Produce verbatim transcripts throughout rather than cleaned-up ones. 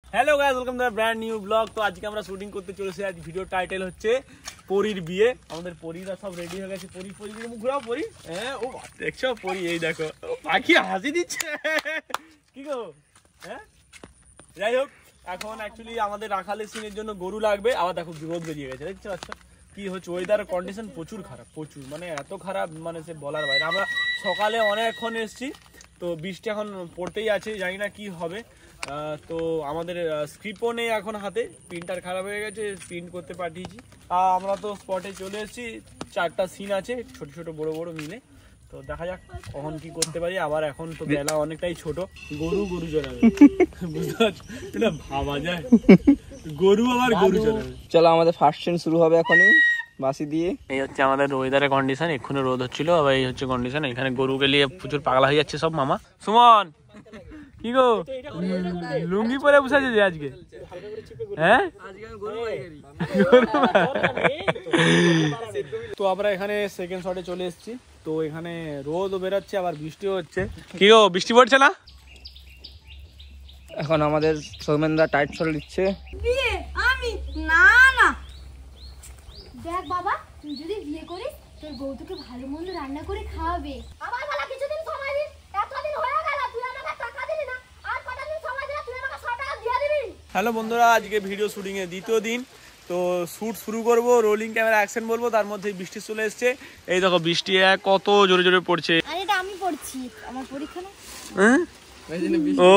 Hello guys, welcome to brand new blog. তো আজকে আমরা শুটিং করতে চলেছি। আজ ভিডিও টাইটেল হচ্ছে পরীর বিয়ে। আমাদের পরীরা সব রেডি হয়ে গেছে। পরী পরী মুখ ঘুরাও। পরী, হ্যাঁ ও দেখছো পরী, এই দেখো পাখি হাসি দিচ্ছে কি গো। হ্যাঁ যাই হোক, এখন অ্যাকচুয়ালি আমাদের রাখালের সিনের জন্য গরু লাগবে। আবার দেখো রোদ বেরিয়ে গেছে, দেখছো আচ্ছা কি হচ্ছে। ওয়েদার কন্ডিশন প্রচুর খারাপ, প্রচুর মানে এত খারাপ মানে সে বলার বাইরে। আমরা সকালে অনেকক্ষণ এসেছি, তো বৃষ্টি এখন পড়তেই আছে, জানি না কি হবে। তো আমাদের স্ক্রিপ্টও নেই এখন হাতে, প্রিন্টার খারাপ হয়ে গেছে, প্রিন্ট করতে পাঠিয়েছি। আমরা তো স্পটে চলে এসেছি। চারটা সিন আছে, ছোট ছোট বড় বড় মিলে। তো দেখা যাক কখন কি করতে পারি। আবার এখন তো বেলা অনেকটাই ছোট, গরু গরু চড়াবে বুঝতে পারছো, এটা ভাবা যায় গরু আবার গরু চড়াবে। চলো আমাদের ফার্স্ট সিন শুরু হবে এখনই বাসি দিয়ে। এই হচ্ছে আমাদের ওয়েদারের কন্ডিশন। এক্ষুনি রোদ হচ্ছিল, আবার এই হচ্ছে কন্ডিশন। এখানে গরুকে নিয়ে প্রচুর পাগলা হয়ে যাচ্ছে সব। মামা সুমন কি গো, লুঙ্গি পরে বসে আছে যে আজকে? হ্যাঁ তো আমরা এখানে সেকেন্ড শটে চলে এসেছি। তো এখানে রোদও বেরোচ্ছে, আবার বৃষ্টিও হচ্ছে। কি গো, বৃষ্টি পড়ছে না? এখন আমাদের সৌমেনদা টাইট শট দিচ্ছে। বিয়ে আমি না না দেখ বাবা, তুই যদি বিয়ে করিস তোর বউ তোকে ভালো মন্দ রান্না করে খাওয়াবে। আমার বাবা কিছুদিন সময় দিন, এতদিন হয়ে গেল তুই আমাকে টাকা দিলি না, আর কটা দিন সময় দিলে তুই আমাকে ষাট টাকা দিয়ে দিবি। হ্যালো বন্ধুরা, আজকে ভিডিও শুটিং এর দ্বিতীয় দিন। তো শ্যুট শুরু করব, রোলিং ক্যামেরা অ্যাকশন বলবো, তার মধ্যে বৃষ্টি চলে এসছে। এই দেখো বৃষ্টি কত জোরে জোরে পড়ছে। আর এটা আমি পড়ছি, আমার পরীক্ষা না। হ্যাঁ ও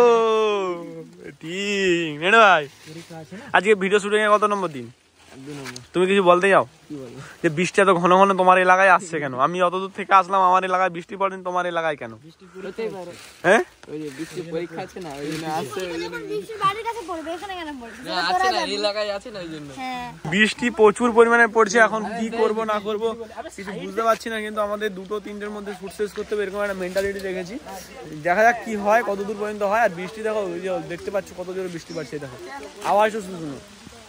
ঠিক নেড়ে ভাই, আজকে ভিডিও শুটিং এর কত নম্বর দিন? তুমি কিছু বলতে যাও যে বৃষ্টি এত ঘন ঘন তোমার এলাকায় আসছে কেন? আমি অত দূর থেকে আসলাম, আমার এলাকায় বৃষ্টি পড়েনি, তোমার এলাকায় কেন? হ্যাঁ ওই যে বৃষ্টি পরীক্ষা আছে না, ওই জন্য আসছে। ওই জন্য বৃষ্টি বাড়ির কাছে পড়বে, এখানে কেন পড়বে? না আছে না, এই এলাকায় আছে না, ওই জন্য। হ্যাঁ বৃষ্টি প্রচুর পরিমাণে পড়ছে। এখন কি করব না করব কিছু বুঝতে পারছি না, কিন্তু আমাদের দুটো তিনটের মধ্যে শুট শেষ করতে হবে, এরকম একটা মেন্টালিটি রেখেছি। দেখা যাক কি হয়, কত দূর পর্যন্ত হয়। আর বৃষ্টি দেখো, ওই যে দেখতে পাচ্ছ কত জোরে বৃষ্টি পড়ছে, দেখো আওয়াজও শুনো শুনো,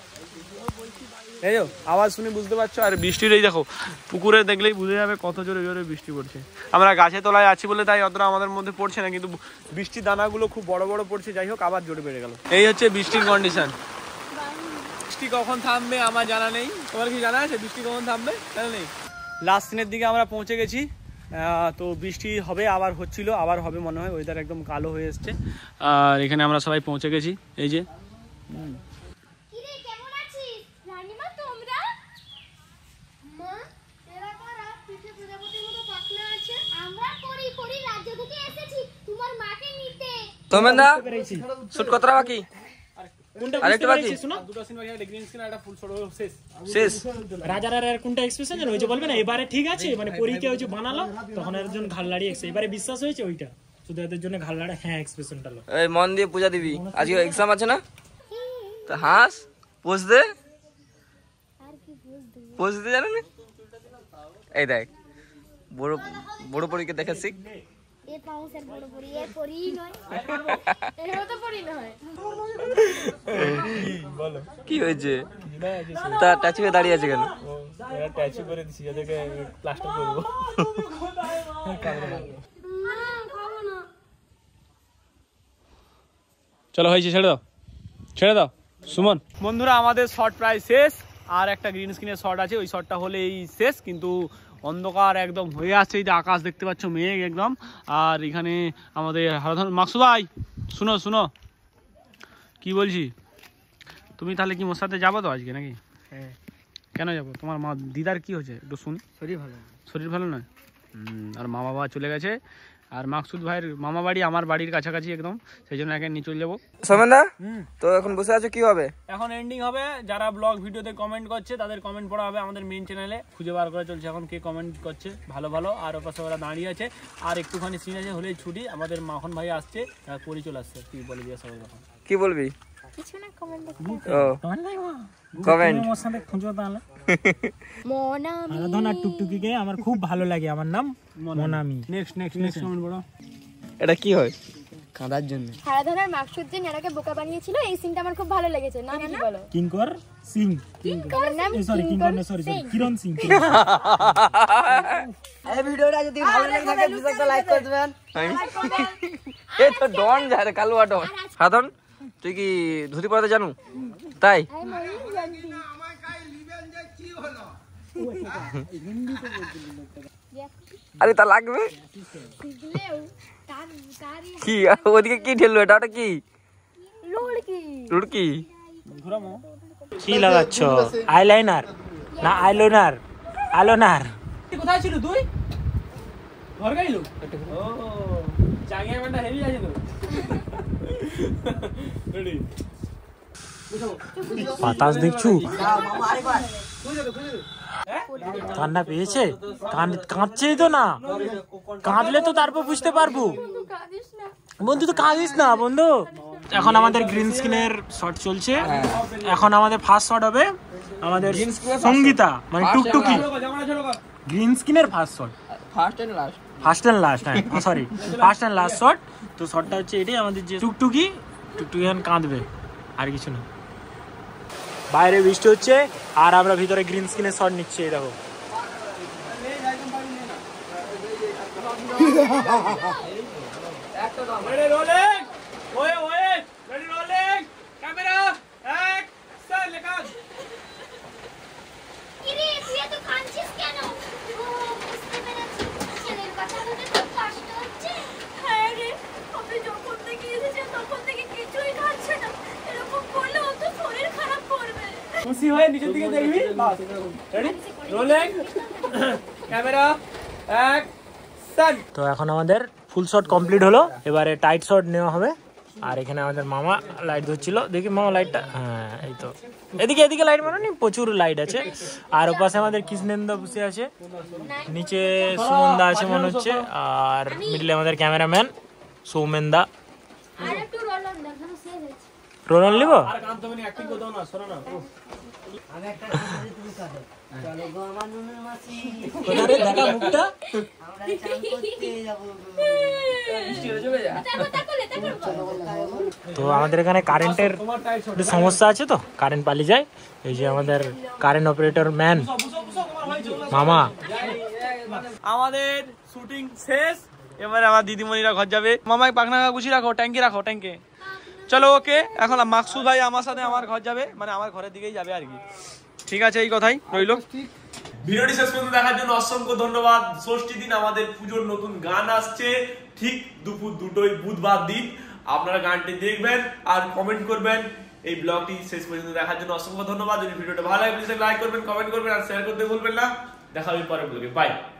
এই যো আওয়াজ শুনে বুঝতে পারছো। আর বৃষ্টির এই দেখো পুকুরে দেখলেই বুঝে যাবে কত জোরে জোরে বৃষ্টি পড়ছে। আমরা গাছে তলায় আছি বলে তাই অতটা আমাদের মধ্যে পড়ছে না, কিন্তু বৃষ্টির দানাগুলো খুব বড় বড় পড়ছে। যাই হোক, আবার জোরে বেড়ে গেল। এই হচ্ছে বৃষ্টির কন্ডিশন। বৃষ্টি কখন থামবে আমার জানা নেই, তোমার কি জানা আছে বৃষ্টি কখন থামবে? জানা নেই। লাস্ট সিনের দিকে আমরা পৌঁছে গেছি। তো বৃষ্টি হবে, আবার হচ্ছিল, আবার হবে মনে হয়। ওয়েদার একদম কালো হয়ে এসছে। আর এখানে আমরা সবাই পৌঁছে গেছি। এই যে সৌমেনদা শুট কতটা বাকি? আরেকটা বাকি, দুটো সিন বাকি, একটা গ্রিন স্ক্রিন আর একটা ফুল শট শেষ শেষ। রাজার আর কোনটা এক্সপ্রেশন জানো? ওই যে বলবে না এবারে ঠিক আছে, মানে পরীকে ওই যে বানালো তখন এর জন্য ঘাল লাড়ি এক্স, এবারে বিশ্বাস হয়েছে ওইটা, শুধু এদের জন্য ঘাল লাড়ি। হ্যাঁ এক্সপ্রেশনটা লো। এই মন দিয়ে পূজা দিবি, আজকে এক্সাম আছে না? তো হাস পোজ দে, পোজ দিতে জানো না? এই দেখ বড় বড় পরীকে দেখে শিখ। এ পাউসের বড় পরি, এ পরি নয়, এও তো পরি নয়। বলো কি হয়েছে? তা টাচি হয়ে দাঁড়িয়ে আছে কেন? এরা ট্যাচু করে দিছি, যাদেরকে প্লাস্টার করবো। চলো হয়েছে, ছেড়ে দাও ছেড়ে দাও সুমন। বন্ধুরা আমাদের শট প্রায় শেষ, আর একটা গ্রিন স্ক্রিনের শট আছে, ওই শটটা হলে এই শেষ। কিন্তু অন্ধকার একদম হয়ে আসছে, এই যে আকাশ দেখতে পাচ্ছ মেঘ একদম। আর এখানে আমাদের হারাধন মাকসুদ ভাই, শুনো শুনো কি বলছি, তুমি তাহলে কি মোর সাথে যাবো তো আজকে নাকি? হ্যাঁ। কেন যাবো? তোমার মা দিদার কি হয়েছে একটু শুনি। শরীর ভালো, শরীর ভালো নয়? আর মা বাবা চলে গেছে। আর মাকসুদ ভাইয়ের মামা বাড়ি আমার বাড়ির কাছাকাছি একদম, সেই জন্য একে নিয়ে চলে যাবো। সৌমেনদা তো এখন বসে আছো, কি হবে এখন? এন্ডিং হবে। যারা ব্লগ ভিডিওতে কমেন্ট করছে তাদের কমেন্ট পড়া হবে আমাদের মেইন চ্যানেলে। খুঁজে বার করে চলছে এখন কে কমেন্ট করছে ভালো ভালো। আর ওপাশে ওরা দাঁড়িয়ে আছে, আর একটুখানি সিন আছে, হলেই ছুটি। আমাদের মাখন ভাই আসছে, পরি চলে আসছে। তুই বলে দিয়ে সবাই তখন কি বলবি? কিছু না, কমেন্ট দেখো। ও কমেন্ট মোর সাথে খুঁজো তাহলে। মনামি হারাধন আর টুকটুকিকে আমার খুব ভালো লাগে, আমার নাম Monami. Next next next comment পড়ো। এটা কি হয়? কাঁদার জন্য। হারাধনের মাকসুদ যে নেড়াকে বোকা বানিয়েছিল, এই সিনটা আমার খুব ভালো লেগেছে। না না বলো, কিঙ্কর সিং, তোমার নাম সরি কিঙ্কর না, সরি সরি কিরণ সিং। এই ভিডিওটা যদি ভালো লাগে থাকে প্লিজ একটা লাইক করে দিবেন। এই তো ডন যা রে কালুয়া ডন। হারাধন তুই কি ধুতি পরাতে জানো? তাই আরে তা লাগবে কি? ওদিকে কি ঠেললো? এটা ওটা কি? লুড়কি। কি লাগাচ্ছ? আইলাইনার না আইলাইনার? আইলাইনার। কোথায় ছিল তুই? ঘর গাইলো? ও চাঙ্গিয়া ব্যান্ডটা হেভি আছে তো। রেডি বাতাস দেখছু? কান্না পেয়েছে? কাঁদছেই তো না, কাঁদলে তো তারপর বুঝতে পারবো। বন্ধু তো কাঁদিস না বন্ধু। এখন আমাদের গ্রিন স্ক্রিনের শট চলছে। এখন আমাদের ফার্স্ট শট হবে আমাদের সঙ্গীতা মানে টুকটুকি। গ্রিন স্ক্রিনের first shot, first and last, first and last হ্যাঁ sorry first and last shot. তো শটটা হচ্ছে এটাই আমাদের যে টুকটুকি, টুকটুকি এখন কাঁদবে আর কিছু না। বাইরে বৃষ্টি হচ্ছে আর আমরা ভিতরে গ্রিন স্ক্রিনের শট নিচ্ছি। এই দেখো রেডি রোলিং ওয়ে ওয়ে রেডি রোলিং ক্যামেরা অ্যাকশন লেখা। কিরে তুই এত কাঁদছিস কেন? ও বুঝতে পেরেছি, ছেলের কথা বলতে খুব কষ্ট হচ্ছে। হ্যাঁ রে, আমি যখন থেকে এসেছি তখন থেকে কিছুই খাচ্ছে না। এরকম করলে ও তো শরীর খারাপ করবে। খুশি হয়ে নিচের দিকে দেখবি। বাস রেডি রোলিং ক্যামেরা অ্যাকশন। তো এখন আমাদের ফুল শট কমপ্লিট হলো, এবারে টাইট শট নেওয়া হবে। আর এখানে আমাদের মামা লাইট ধরছিল, দেখি মামা লাইটটা, হ্যাঁ এই তো এদিকে এদিকে লাইট মানানি, প্রচুর লাইট আছে। আর ওপাশে আমাদের কৃষ্ণেন্দা বসে আছে, নিচে সুমনদা আছে মনে হচ্ছে, আর মিডলে আমাদের ক্যামেরাম্যান সৌমেনদা। আর একটু রোল অন দেখ, যেন শেষ হয়েছে। রোল অন লিব? আর কান তো মানে অ্যাক্টিং করতে না, শোনো না। আমি একটা কথা তুমি কাঁদো। চলো গো আমার নুনের মাসি, কোথায় দেখা মুখটা? আমরা চান করতে যাব গো। দেখো দেখো লেটা করব। তো আমাদের এখানে কারেন্টের একটু সমস্যা আছে, তো কারেন্ট পালিয়ে যায়। এই যে আমাদের কারেন্ট অপারেটর ম্যান মামা। আমাদের শুটিং শেষ, এবারে আমার দিদিমণিরা ঘর যাবে। মামাকে পাখনা গুছিয়ে রাখো, ট্যাঙ্কি রাখো ট্যাঙ্কে। চলো ওকে, এখন মাকসুদ ভাই আমার সাথে আমার ঘর যাবে, মানে আমার ঘরের দিকেই যাবে আর কি। ঠিক আছে, এই কথাই রইলো। ভিডিওটি শেষ পর্যন্ত দেখার জন্য অসংখ্য ধন্যবাদ। ষষ্ঠী দিন আমাদের পুজোর নতুন গান আসছে, ঠিক দুপুর দুটোই বুধবার দিন। আপনারা গানটি দেখবেন আর কমেন্ট করবেন। এই ব্লগটি শেষ পর্যন্ত দেখার জন্য অসংখ্য ধন্যবাদ। যদি ভিডিওটা ভালো লাগে প্লিজ লাইক করবেন, কমেন্ট করবেন আর শেয়ার করতে ভুলবেন না। দেখা হবে পরের ব্লগে, বাই।